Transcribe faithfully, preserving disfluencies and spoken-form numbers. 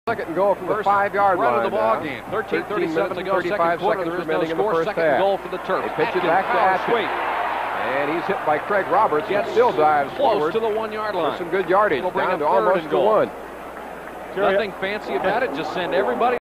Second and goal from the five-yard line. Run of the ball now. game. thirteen thirty-seven to go. Second quarter. There is no remaining in the score. first Second half. goal for the Terps. They pitch it Atkins, back to foul Atkins. sweep. And he's hit by Craig Roberts. He Gets still dives close forward to the one-yard line. for some good yardage. It'll bring Down a to third almost and to goal. one. Nothing fancy about it. Just send everybody